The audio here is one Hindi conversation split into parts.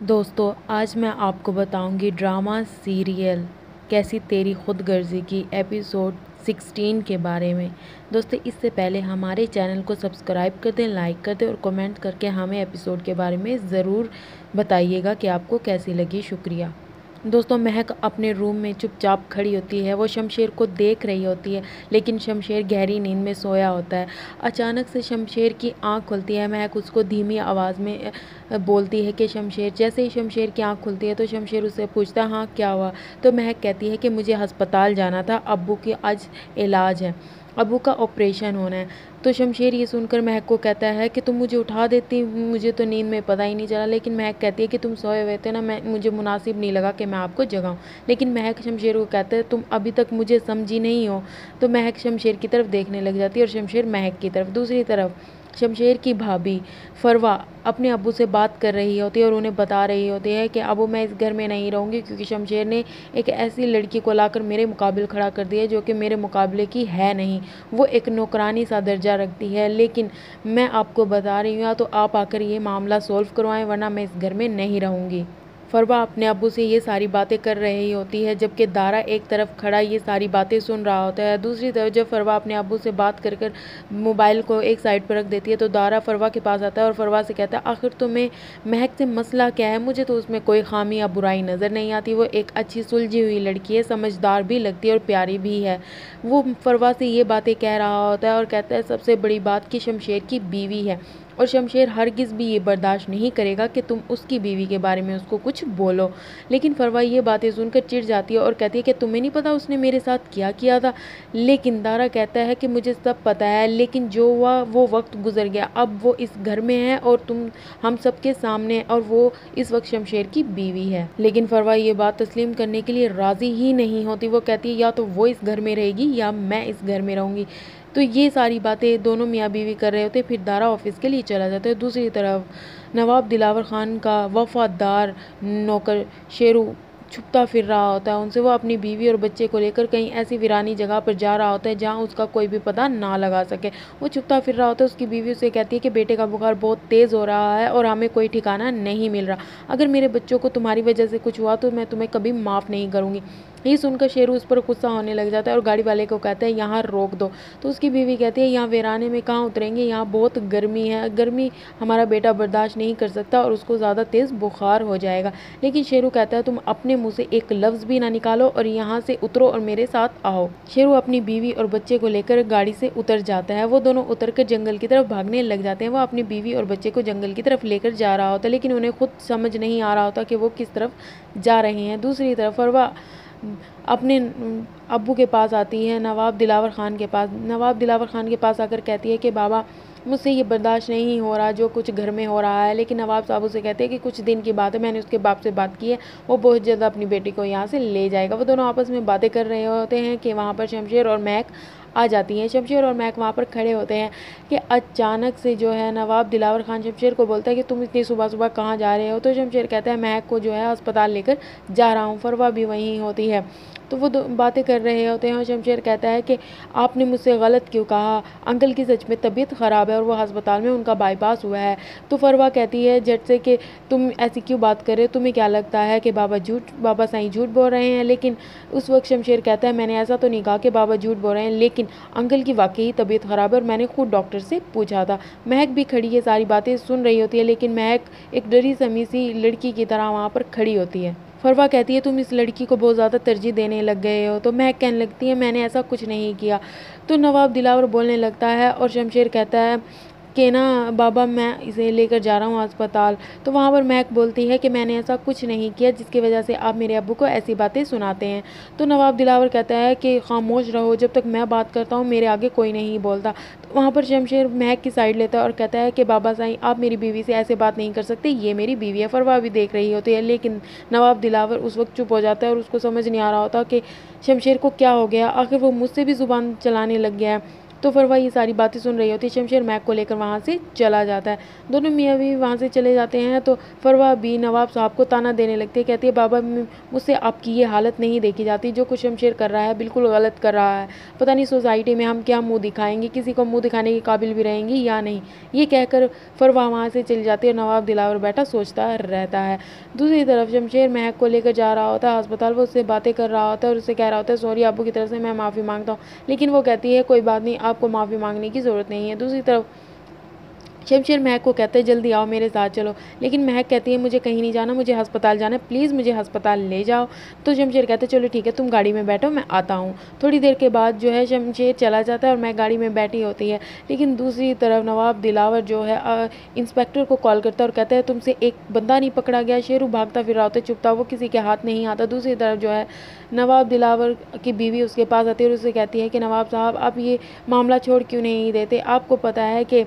दोस्तों आज मैं आपको बताऊंगी ड्रामा सीरियल कैसी तेरी खुदगर्जी की एपिसोड 16 के बारे में। दोस्तों इससे पहले हमारे चैनल को सब्सक्राइब कर दें, लाइक कर दें और कमेंट करके हमें एपिसोड के बारे में ज़रूर बताइएगा कि आपको कैसी लगी। शुक्रिया। दोस्तों महक अपने रूम में चुपचाप खड़ी होती है। वो शमशेर को देख रही होती है, लेकिन शमशेर गहरी नींद में सोया होता है। अचानक से शमशेर की आंख खुलती है। महक उसको धीमी आवाज़ में बोलती है कि शमशेर। जैसे ही शमशेर की आंख खुलती है तो शमशेर उससे पूछता है हाँ क्या हुआ। तो महक कहती है कि मुझे अस्पताल जाना था, अब्बू की आज इलाज है, अब्बू का ऑपरेशन होना है। तो शमशेर ये सुनकर महक को कहता है कि तुम मुझे उठा देती, मुझे तो नींद में पता ही नहीं चला। लेकिन महक कहती है कि तुम सोए हुए थे ना, मुझे मुनासिब नहीं लगा कि मैं आपको जगाऊं। लेकिन महक शमशेर को कहता है तुम अभी तक मुझे समझी नहीं हो। तो महक शमशेर की तरफ देखने लग जाती है और शमशेर महक की तरफ। दूसरी तरफ शमशेर की भाभी फरवा अपने अब्बू से बात कर रही होती है और उन्हें बता रही होती है कि अब्बू मैं इस घर में नहीं रहूँगी, क्योंकि शमशेर ने एक ऐसी लड़की को लाकर मेरे मुकाबले खड़ा कर दिया जो कि मेरे मुकाबले की है नहीं। वो एक नौकरानी सा दर्जा रखती है। लेकिन मैं आपको बता रही हूँ, या तो आप आकर ये मामला सॉल्व करवाएं वरना मैं इस घर में नहीं रहूँगी। फरवा अपने अब्बू से ये सारी बातें कर रही होती है, जबकि दारा एक तरफ खड़ा ये सारी बातें सुन रहा होता है। दूसरी तरफ जब फरवा अपने अब्बू से बात कर कर मोबाइल को एक साइड पर रख देती है तो दारा फरवा के पास आता है और फरवा से कहता है आखिर तुम्हें महक से मसला क्या है, मुझे तो उसमें कोई खामी या बुराई नज़र नहीं आती। वो एक अच्छी सुलझी हुई लड़की है, समझदार भी लगती है और प्यारी भी है। वो फरवा से ये बातें कह रहा होता है और कहता है सबसे बड़ी बात कि शमशेर की बीवी है और शमशेर हरगिज़ भी ये बर्दाश्त नहीं करेगा कि तुम उसकी बीवी के बारे में उसको कुछ बोलो। लेकिन फरवा ये बातें सुनकर चिढ़ जाती है और कहती है कि तुम्हें नहीं पता उसने मेरे साथ क्या किया था। लेकिन दारा कहता है कि मुझे सब पता है, लेकिन जो हुआ वो वक्त गुजर गया, अब वो इस घर में है और तुम हम सबके सामने और वो इस वक्त शमशेर की बीवी है। लेकिन फरवा ये बात तस्लीम करने के लिए राज़ी ही नहीं होती। वो कहती है या तो वो इस घर में रहेगी या मैं इस घर में रहूँगी। तो ये सारी बातें दोनों मियाँ बीवी कर रहे होते। फिर दारा ऑफिस के लिए चला जाता है। दूसरी तरफ नवाब दिलावर खान का वफादार नौकर शेरू छुपता फिर रहा होता है। उनसे वो अपनी बीवी और बच्चे को लेकर कहीं ऐसी वीरानी जगह पर जा रहा होता है जहाँ उसका कोई भी पता ना लगा सके। वो छुपता फिर रहा होता है। उसकी बीवी उसे कहती है कि बेटे का बुखार बहुत तेज़ हो रहा है और हमें कोई ठिकाना नहीं मिल रहा। अगर मेरे बच्चों को तुम्हारी वजह से कुछ हुआ तो मैं तुम्हें कभी माफ़ नहीं करूँगी। ये सुनकर शेरू उस पर गुस्सा होने लग जाता है और गाड़ी वाले को कहता है यहाँ रोक दो। तो उसकी बीवी कहती है यहाँ वीराने में कहाँ उतरेंगे, यहाँ बहुत गर्मी है, गर्मी हमारा बेटा बर्दाश्त नहीं कर सकता और उसको ज़्यादा तेज़ बुखार हो जाएगा। लेकिन शेरू कहता है तुम अपने मुँह से एक लफ्ज़ भी ना निकालो और यहाँ से उतरो और मेरे साथ आओ। शेरू अपनी बीवी और बच्चे को लेकर गाड़ी से उतर जाता है। वो दोनों उतर कर जंगल की तरफ भागने लग जाते हैं। वो अपनी बीवी और बच्चे को जंगल की तरफ लेकर जा रहा होता है, लेकिन उन्हें खुद समझ नहीं आ रहा होता कि वो किस तरफ जा रहे हैं। दूसरी तरफ फरवा अपने अब्बू के पास आती है, नवाब दिलावर ख़ान के पास। नवाब दिलावर ख़ान के पास आकर कहती है कि बाबा मुझसे ये बर्दाश्त नहीं हो रहा जो कुछ घर में हो रहा है। लेकिन नवाब साहब उसे कहते हैं कि कुछ दिन की बात है, मैंने उसके बाप से बात की है, वो बहुत जल्द अपनी बेटी को यहाँ से ले जाएगा। वो दोनों आपस में बातें कर रहे होते हैं कि वहाँ पर शमशेर और महक आ जाती हैं। शमशेर और महक वहाँ पर खड़े होते हैं कि अचानक से जो है नवाब दिलावर खान शमशेर को बोलता है कि तुम इतनी सुबह सुबह कहाँ जा रहे हो। तो शमशेर कहता है महक को जो है अस्पताल लेकर जा रहा हूँ। फरवा भी वहीं होती है। तो वो बातें कर रहे होते हैं और शमशेर कहता है कि आपने मुझसे गलत क्यों कहा, अंकल की सच में तबीयत ख़राब है और वो अस्पताल में उनका बाईपास हुआ है। तो फरवा कहती है झट से कि तुम ऐसी क्यों बात कर रहे हो, तुम्हें क्या लगता है कि बाबा साईं झूठ बोल रहे हैं। लेकिन उस वक्त शमशेर कहता है मैंने ऐसा तो नहीं कहा कि बाबा झूठ बोल रहे हैं, लेकिन अंकल की वाकई तबीयत ख़राब है और मैंने खुद डॉक्टर से पूछा था। महक भी खड़ी है, सारी बातें सुन रही होती है, लेकिन महक एक डरी समी सी लड़की की तरह वहाँ पर खड़ी होती है। फरवा कहती है तुम इस लड़की को बहुत ज़्यादा तरजीह देने लग गए हो। तो महक कहने लगती है मैंने ऐसा कुछ नहीं किया। तो नवाब दिलावर बोलने लगता है और शमशेर कहता है कि ना बाबा मैं इसे लेकर जा रहा हूँ अस्पताल। तो वहाँ पर महक बोलती है कि मैंने ऐसा कुछ नहीं किया जिसकी वजह से आप मेरे अब्बू को ऐसी बातें सुनाते हैं। तो नवाब दिलावर कहता है कि खामोश रहो, जब तक मैं बात करता हूँ मेरे आगे कोई नहीं बोलता। तो वहाँ पर शमशेर महक की साइड लेता है और कहता है कि बाबा साईं आप मेरी बीवी से ऐसे बात नहीं कर सकते, ये मेरी बीवी है। फरवा भी देख रही होती है, लेकिन नवाब दिलावर उस वक्त चुप हो जाता है और उसको समझ नहीं आ रहा होता कि शमशेर को क्या हो गया, आखिर वो मुझसे भी ज़ुबान चलाने लग गया है। तो फरवा ये सारी बातें सुन रही होती है। शमशेर महक को लेकर वहाँ से चला जाता है। दोनों मियाँ बीवी वहाँ से चले जाते हैं तो फरवा भी नवाब साहब को ताना देने लगती है। कहती है बाबा मुझसे आपकी ये हालत नहीं देखी जाती, जो कुछ शमशेर कर रहा है बिल्कुल गलत कर रहा है। पता नहीं सोसाइटी में हम क्या मुँह दिखाएंगे, किसी को मुँह दिखाने के काबिल भी रहेंगी या नहीं। ये कहकर फरवा वहाँ से चली जाती है। नवाब दिलावर बैठा सोचता रहता है। दूसरी तरफ शमशेर महक को लेकर जा रहा होता है अस्पताल। वो उससे बातें कर रहा होता है और उससे कह रहा होता है सॉरी अब्बू की तरफ से, मैं माफ़ी मांगता हूँ। लेकिन वो कहती है कोई बात नहीं, आपको माफ़ी मांगने की ज़रूरत नहीं है। दूसरी तरफ शमशेर महक को कहते हैं जल्दी आओ मेरे साथ चलो, लेकिन महक कहती है मुझे कहीं नहीं जाना, मुझे अस्पताल जाना है, प्लीज़ मुझे अस्पताल ले जाओ। तो शमशेर कहते हैं चलो ठीक है तुम गाड़ी में बैठो, मैं आता हूँ। थोड़ी देर के बाद जो है शमशेर चला जाता है और महक गाड़ी में बैठी होती है। लेकिन दूसरी तरफ नवाब दिलावर जो है इंस्पेक्टर को कॉल करता है और कहता है तुमसे एक बंदा नहीं पकड़ा गया। शेरू भागता फिर रहा होता है, चुपता, वो किसी के हाथ नहीं आता। दूसरी तरफ जो है नवाब दिलावर की बीवी उसके पास आती है और उससे कहती है कि नवाब साहब आप ये मामला छोड़ क्यों नहीं देते, आपको पता है कि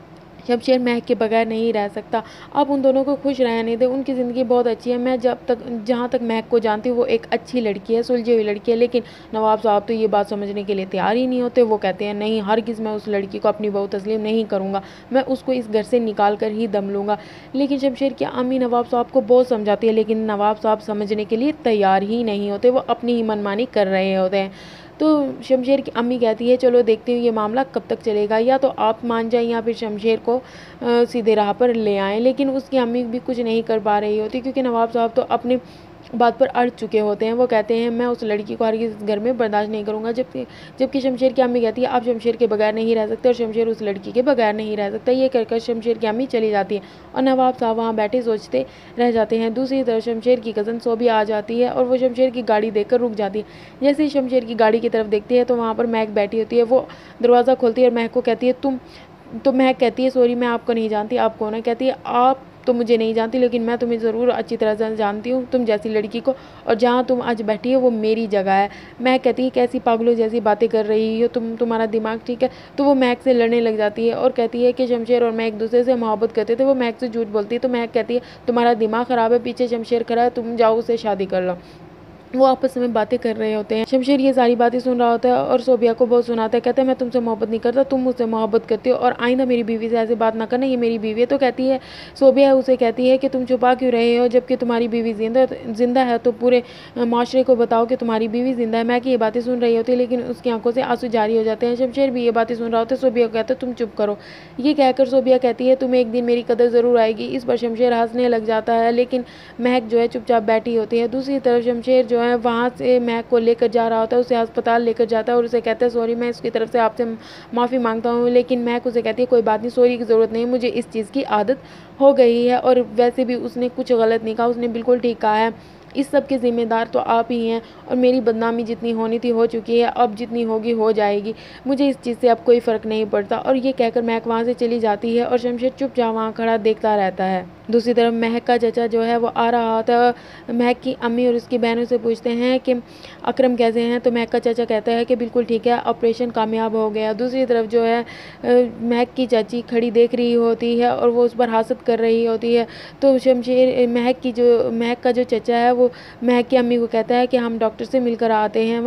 शमशेर महक के बगैर नहीं रह सकता, आप उन दोनों को खुश रहने दें, उनकी ज़िंदगी बहुत अच्छी है। मैं जहाँ तक महक को जानती हूँ वो एक अच्छी लड़की है, सुलझी हुई लड़की है। लेकिन नवाब साहब तो ये बात समझने के लिए तैयार ही नहीं होते। वो कहते हैं नहीं, हरगिज़ मैं उस लड़की को अपनी बहू तस्लीम नहीं करूँगा, मैं उसको इस घर से निकाल कर ही दम लूँगा। लेकिन शमशेर की अम्मी नवाब साहब को बहुत समझाती है, लेकिन नवाब साहब समझने के लिए तैयार ही नहीं होते, वो अपनी ही मनमानी कर रहे होते हैं। तो शमशेर की अम्मी कहती है चलो देखती हूँ ये मामला कब तक चलेगा, या तो आप मान जाएं या फिर शमशेर को सीधे राह पर ले आएँ। लेकिन उसकी अम्मी भी कुछ नहीं कर पा रही होती, क्योंकि नवाब साहब तो अपने बात पर अड़ चुके होते हैं। वो कहते हैं मैं उस लड़की को हरगिज़ घर में बर्दाश्त नहीं करूँगा। जबकि शमशेर की अम्मी कहती है आप शमशेर के बगैर नहीं रह सकते और शमशेर उस लड़की के बगैर नहीं रह सकता। ये कहकर शमशेर की अम्मी चली जाती है और नवाब साहब वहाँ बैठे सोचते रह जाते हैं। दूसरी तरफ शमशेर की कज़न सोबिया आ जाती है और वो शमशेर की गाड़ी देखकर रुक जाती है। जैसे ही शमशेर की गाड़ी की तरफ देखती है तो वहाँ पर महक बैठी होती है। वो दरवाज़ा खोलती है और महक को कहती है तुम, तो महक कहती है सॉरी मैं आपको नहीं जानती, आप कौन है। कहती है आप तो मुझे नहीं जानती, लेकिन मैं तुम्हें ज़रूर अच्छी तरह से जानती हूँ, तुम जैसी लड़की को, और जहाँ तुम आज बैठी हो वो मेरी जगह है। महक कहती है कैसी पागलों जैसी बातें कर रही हो तुम, तुम्हारा दिमाग ठीक है। तो वो महक से लड़ने लग जाती है और कहती है कि शमशेर और मैं एक दूसरे से मोहब्बत करते थे। वो महक से झूठ बोलती है। तो महक कहती है तुम्हारा दिमाग ख़राब है, पीछे शमशेर खड़ा है, तुम जाओ उससे शादी कर लो। वो आपस में बातें कर रहे होते हैं। शमशेर ये सारी बातें सुन रहा होता है और सोबिया को बहुत सुनाता है। कहता है मैं तुमसे मोहब्बत नहीं करता, तुम मुझसे मोहब्बत करती हो और आइंदा मेरी बीवी से ऐसे बात ना करना, ये मेरी बीवी है। तो कहती है सोबिया उसे कहती है कि तुम छुपा क्यों रहे हो जबकि तुम्हारी बीवी जिंदा है, तो पूरे माशरे को बताओ कि तुम्हारी बीवी जिंदा है। मैं कि ये बातें सुन रही होती है लेकिन उसकी आंखों से आंसू जारी हो जाते हैं। शमशेर भी ये बातें सुन रहा होता है। सोबिया को कहता है तुम चुप करो। ये कहकर सोबिया कहती है तुम्हें एक दिन मेरी कदर ज़रूर आएगी। इस पर शमशेर हंसने लग जाता है, लेकिन महक जो है चुपचाप बैठी होती है। दूसरी तरफ शमशेर जो है वहाँ से महक को लेकर जा रहा होता है, उसे अस्पताल लेकर जाता है और उसे कहता है सॉरी मैं इसकी तरफ से आपसे माफ़ी मांगता हूँ। लेकिन महक उसे कहती है कोई बात नहीं, सॉरी की ज़रूरत नहीं, मुझे इस चीज़ की आदत हो गई है। और वैसे भी उसने कुछ गलत नहीं कहा, उसने बिल्कुल ठीक कहा है। इस सब के ज़िम्मेदार तो आप ही हैं और मेरी बदनामी जितनी होनी थी हो चुकी है, अब जितनी होगी हो जाएगी, मुझे इस चीज़ से अब कोई फ़र्क नहीं पड़ता। और ये कहकर महक वहाँ से चली जाती है और शमशेर चुपचाप वहाँ खड़ा देखता रहता है। दूसरी तरफ महक का चचा जो है वो आ रहा होता है। महक की अम्मी और उसकी बहनों से पूछते हैं कि अकरम कैसे हैं, तो महक का चचा कहता है कि बिल्कुल ठीक है, ऑपरेशन कामयाब हो गया। दूसरी तरफ जो है महक की चाची खड़ी देख रही होती है और वो उस पर हासद कर रही होती है। तो शमशेर महक का जो चचा है वो महक की अम्मी को कहता है कि हम डॉक्टर से मिलकर आते हैं।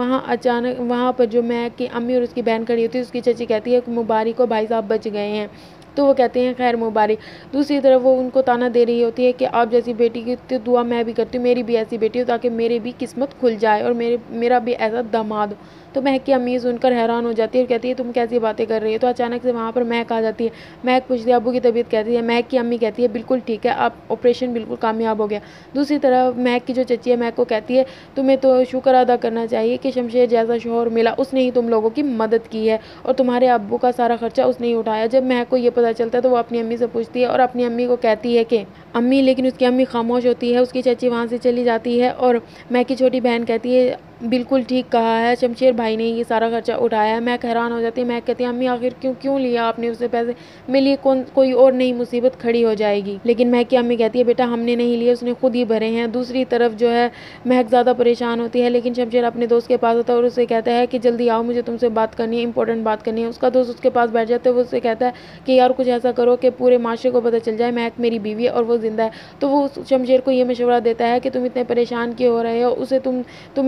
वहाँ पर जो महक की अम्मी और उसकी बहन खड़ी होती है, उसकी चाची कहती है कि मुबारक हो भाई साहब बच गए हैं। तो वो कहते हैं खैर मुबारक। दूसरी तरफ वो उनको ताना दे रही होती है कि आप जैसी बेटी की तो दुआ मैं भी करती हूँ, मेरी भी ऐसी बेटी हो ताकि मेरी भी किस्मत खुल जाए और मेरा भी ऐसा दामाद हो। तो महक की अम्मी सुनकर हैरान हो जाती है और कहती है तुम कैसी बातें कर रही हो। तो अचानक से वहाँ पर महक आ जाती है। महक पूछती है अब्बू की तबीयत कैसी है। महक की अम्मी कहती है बिल्कुल ठीक है, आप ऑपरेशन बिल्कुल कामयाब हो गया। दूसरी तरफ महक की जो चची है महक को कहती है तुम्हें तो शुक्र अदा करना चाहिए कि शमशेर जैसा शौहर मिला, उसने ही तुम लोगों की मदद की है और तुम्हारे अब्बू का सारा खर्चा उसने ही उठाया। जब महक को ये पता चलता है तो वो अपनी अम्मी से पूछती है और अपनी अम्मी को कहती है कि अम्मी, लेकिन उसकी अम्मी खामोश होती है। उसकी चाची वहाँ से चली जाती है और महक की छोटी बहन कहती है बिल्कुल ठीक कहा है, शमशेर भाई ने ये सारा खर्चा उठाया है। महक हैरान हो जाती है। महक कहती है अम्मी आखिर क्यों लिया आपने उससे पैसे, मेरे लिए कोई और नई मुसीबत खड़ी हो जाएगी। लेकिन महक की अम्मी कहती है बेटा हमने नहीं लिए, उसने खुद ही भरे हैं। दूसरी तरफ जो है महक ज़्यादा परेशान होती है, लेकिन शमशेर अपने दोस्त के पास आता है और उससे कहता है कि जल्दी आओ, मुझे तुमसे बात करनी है, इंपॉर्टेंट बात करनी है। उसका दोस्त उसके पास बैठ जाता है। वो उससे कहता है कि यार कुछ ऐसा करो कि पूरे माशरे को पता चल जाए महक मेरी बीवी है और वो जिंदा है। तो वो शमशेर को ये मशवरा देता है कि तुम इतने परेशान क्यों हो रहे हो, तुम्हें उससे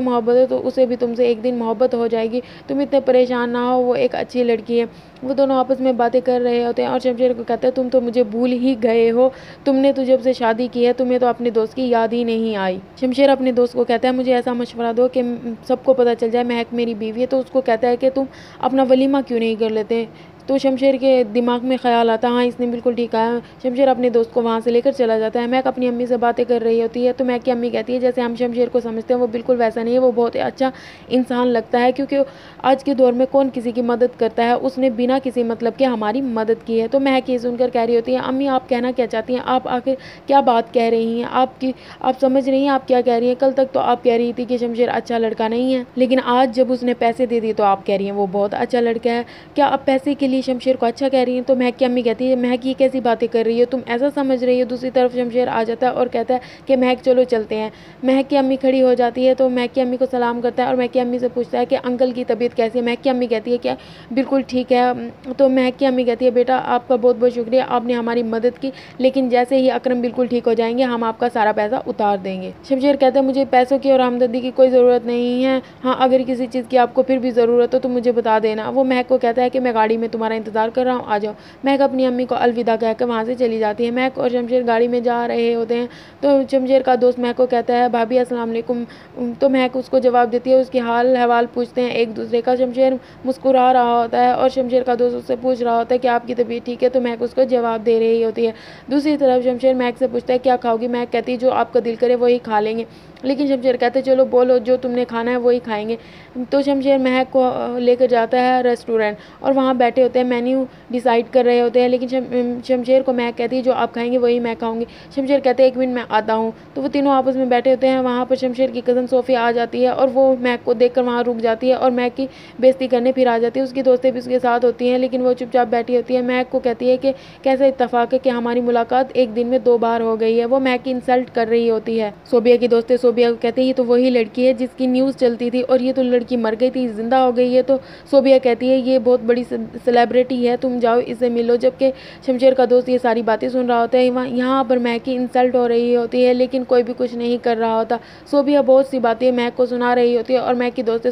मोहब्बत है तो उसे भी तुमसे एक दिन मोहब्बत हो जाएगी, तुम इतने परेशान ना हो, वो एक अच्छी लड़की है। वो दोनों आपस में बातें कर रहे होते हैं और शमशेर को कहता है तुम तो मुझे भूल ही गए हो, तुमने तो जब से शादी की है तुम्हें तो अपने दोस्त की याद ही नहीं आई। शमशेर अपने दोस्त को कहता है मुझे ऐसा मशवरा दो कि सबको पता चल जाए महक मेरी बीवी है। तो उसको कहता है कि तुम अपना वलीमा क्यों नहीं कर लेते। तो शमशेर के दिमाग में ख्याल आता है हाँ इसने बिल्कुल ठीक कहा। शमशेर अपने दोस्त को वहाँ से लेकर चला जाता है। महक अपनी अम्मी से बातें कर रही होती है तो महक की अम्मी कहती है जैसे हम शमशेर को समझते हैं वो बिल्कुल वैसा नहीं है, वो बहुत ही अच्छा इंसान लगता है, क्योंकि आज के दौर में कौन किसी की मदद करता है, उसने बिना किसी मतलब के हमारी मदद की है। तो महक ये सुनकर कह रही होती है अम्मी आप कहना क्या चाहती हैं, आप आखिर क्या बात कह रही हैं, आप समझ रही हैं आप क्या कह रही हैं। कल तक तो आप कह रही थी कि शमशेर अच्छा लड़का नहीं है, लेकिन आज जब उसने पैसे दे दिए तो आप कह रही हैं वो बहुत अच्छा लड़का है। क्या आप पैसे के लिए शमशेर को अच्छा कह रही हैं। तो महक की अम्मी कहती है महक ये कैसी बातें कर रही है, तुम ऐसा समझ रही हो। दूसरी तरफ शमशेर आ जाता है और कहता है कि महक चलो चलते हैं। महक की अम्मी खड़ी हो जाती है तो महक की अम्मी को सलाम करता है और महक की अम्मी से पूछता है कि अंकल की तबीयत कैसी है। महक की अम्मी कहती है क्या बिल्कुल ठीक है। तो महक की अम्मी कहती है बेटा आपका बहुत बहुत शुक्रिया, आपने हमारी मदद की, लेकिन जैसे ही अकरम बिल्कुल ठीक हो जाएंगे हम आपका सारा पैसा उतार देंगे। शमशेर कहता है मुझे पैसों की और हमदर्दी की कोई ज़रूरत नहीं है, हाँ अगर किसी चीज़ की आपको फिर भी ज़रूरत हो तो मुझे बता देना। वो महक को कहता है कि मैं गाड़ी में तुम्हारा इंतज़ार कर रहा हूँ, आ जाओ। महक अपनी अम्मी को अलविदा कहकर वहाँ से चली जाती है। महक और शमशेर गाड़ी में जा रहे होते हैं तो शमशेर का दोस्त महक को कहता है भाभी अस्सलाम वालेकुम। तो महक उसको जवाब देती है, उसकी हाल हवाल पूछते हैं एक दूसरे का। शमशेर मुस्कुरा रहा होता है और शमशेर का दोस्त उससे पूछ रहा होता है कि आपकी तबीयत ठीक है। तो महक उसको जवाब दे रही होती है। दूसरी तरफ शमशेर महक से पूछता है क्या खाओगी। महक कहती है जो आपका दिल करे वही खा लेंगे, लेकिन शमशेर कहते चलो बोलो जो तुमने खाना है वही खाएंगे। तो शमशेर महक को लेकर जाता है रेस्टोरेंट और वहाँ बैठे होते हैं, मेन्यू डिसाइड कर रहे होते हैं, लेकिन शमशेर को महक कहती है जो आप खाएंगे वही मैं खाऊंगी। शमशेर कहते हैं एक मिनट मैं आता हूँ। तो वो तीनों आपस में बैठे होते हैं। वहाँ पर शमशेर की कज़न सोफिया आ जाती है और वो महक को देखकर वहाँ रुक जाती है और महक की बेइज्जती करने फिर आ जाती है। उसकी दोस्तें भी उसके साथ होती हैं, लेकिन वो चुपचाप बैठी होती है। महक को कहती है कि कैसा इत्तेफाक है कि हमारी मुलाकात एक दिन में 2 बार हो गई है। वो महक की इंसल्ट कर रही होती है। सोबिया की दोस्तें सोबिया को कहते हैं ये तो वही लड़की है जिसकी न्यूज़ चलती थी और ये तो लड़की मर गई थी जिंदा हो गई है। तो सोबिया कहती है ये बहुत बड़ी सेलिब्रिटी है, तुम जाओ इससे मिलो। जबकि शमशेर का दोस्त ये सारी बातें सुन रहा होता है। यहाँ पर महक की इंसल्ट हो रही होती है, लेकिन कोई भी कुछ नहीं कर रहा होता। सोबिया बहुत सी बातें महक को सुना रही होती है और महक की दोस्तें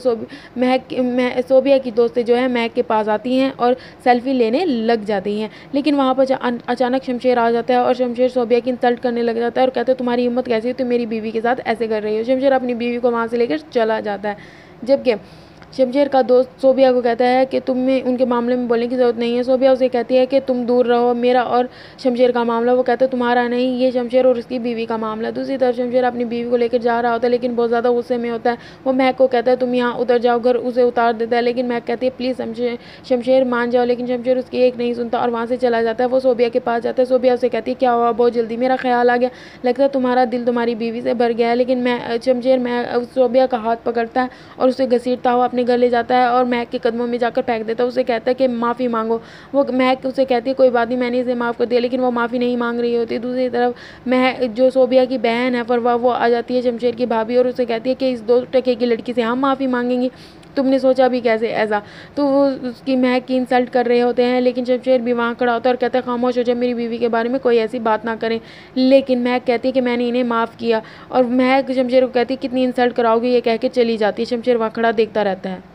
सोबिया की दोस्तें जो है महक के पास आती हैं और सेल्फी लेने लग जाती हैं। लेकिन वहाँ पर अचानक शमशेर आ जाता है और शमशेर सोबिया की इंसल्ट करने लग जाता है और कहता है तुम्हारी हिम्मत कैसी है, तुम मेरी बीवी के साथ ऐसे कर रही हो। शमशेर अपनी बीवी को वहाँ से लेकर चला जाता है। जबकि शमशेर का दोस्त सोबिया को कहता है कि तुम्हें उनके मामले में बोलने की ज़रूरत नहीं है। सोबिया उसे कहती है कि तुम दूर रहो, मेरा और शमशेर का मामला, वो कहता है तुम्हारा नहीं, ये शमशेर और उसकी बीवी का मामला। दूसरी तरफ शमशेर अपनी बीवी को लेकर जा रहा होता है, लेकिन बहुत ज़्यादा गुस्से में होता है। वो महक को कहता है तुम यहाँ उतर जाओ, घर उसे उतार देता है, लेकिन महक कहती है प्लीज़ शमशेर मान जाओ, लेकिन शमशेर उसकी एक नहीं सुनता और वहाँ से चला जाता है। वो सोबिया के पास जाता है। सोबिया उसे कहती है क्या हुआ, बहुत जल्दी मेरा ख्याल आ गया, लगता है तुम्हारा दिल तुम्हारी बीवी से भर गया है। लेकिन शमशेर सोबिया का हाथ पकड़ता है और उसे घसीटता हुआ अपने घर ले जाता है और महक के कदमों में जाकर फेंक देता है। उसे कहता है कि माफ़ी मांगो। वो महक उसे कहती है कोई बात नहीं, मैंने इसे माफ़ कर दिया, लेकिन वो माफ़ी नहीं मांग रही होती। दूसरी तरफ महक जो सोबिया की बहन है फरवा, वो आ जाती है शमशेर की भाभी और उसे कहती है कि इस 2 टके की लड़की से हम माफ़ी मांगेंगे, तुमने सोचा भी कैसे ऐसा। तो वो उसकी महक की इंसल्ट कर रहे होते हैं, लेकिन शमशेर भी वहाँ खड़ा होता है और कहता है खामोश हो जाए, मेरी बीवी के बारे में कोई ऐसी बात ना करें। लेकिन महक कहती है कि मैंने इन्हें माफ़ किया और महक शमशेर को कहती है कितनी इंसल्ट कराओगी, ये कह के चली जाती है। शमशेर वहाँ खड़ा देखता रहता है।